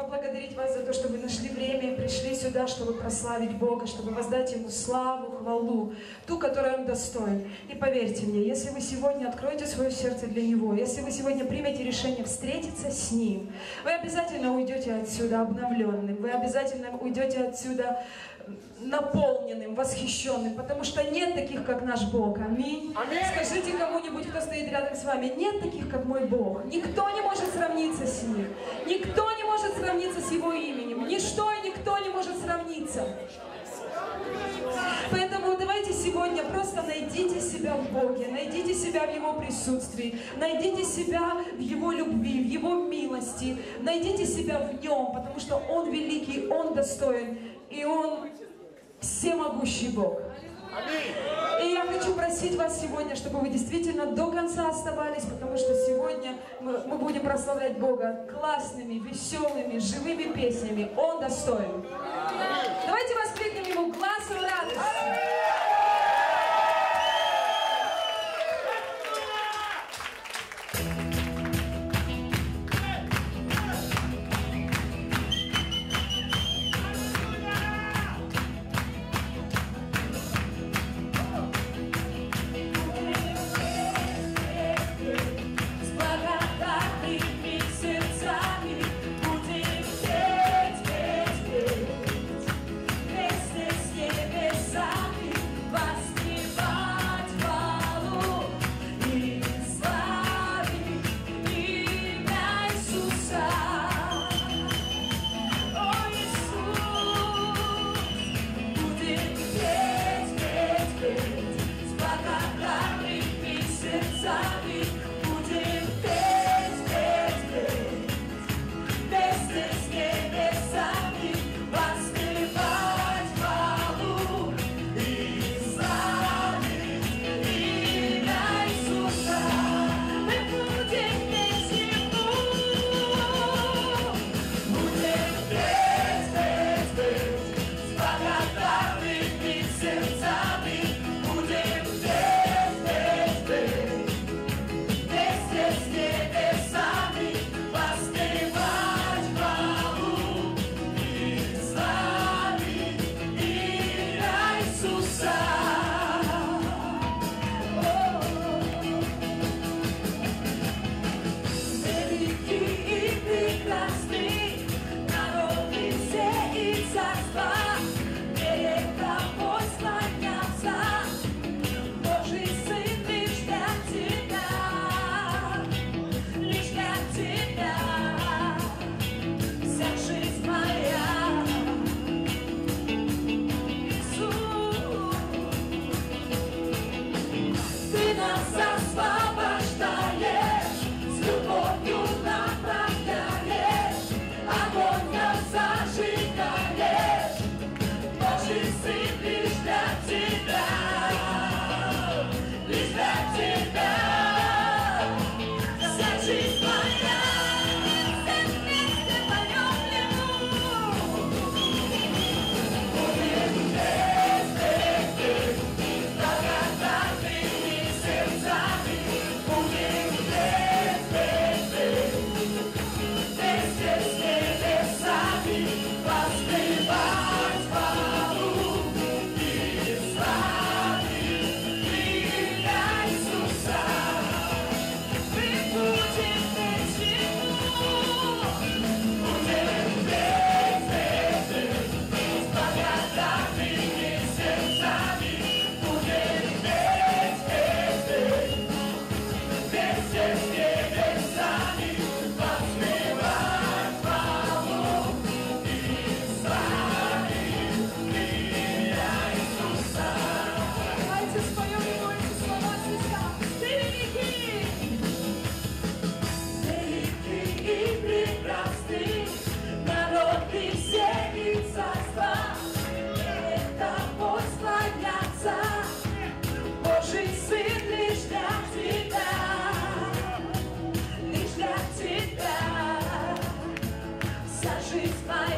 поблагодарить вас за то, что вы нашли время и пришли сюда, чтобы прославить Бога, чтобы воздать Ему славу, хвалу, ту, которую Он достоин. И поверьте мне, если вы сегодня откроете свое сердце для Него, если вы сегодня примете решение встретиться с Ним, вы обязательно уйдете отсюда обновленным, вы обязательно уйдете отсюда наполненным, восхищенным, потому что нет таких, как наш Бог. Аминь. Аминь. Скажите кому-нибудь, кто стоит рядом с вами, нет таких, как мой Бог. Никто не может сравниться с Ним. Никто не может сравниться с Его именем. Ничто и никто не может сравниться. Поэтому давайте сегодня просто найдите себя в Боге, найдите себя в Его присутствии, найдите себя в Его любви, в Его милости, найдите себя в Нем, потому что Он великий, Он достоин, и Он всемогущий Бог. И я хочу просить вас сегодня, чтобы вы действительно до конца оставались, потому что сегодня мы будем прославлять Бога классными, веселыми, живыми песнями. Он достоин. Давайте воскликнем Ему гласом радости. Жизнь моя.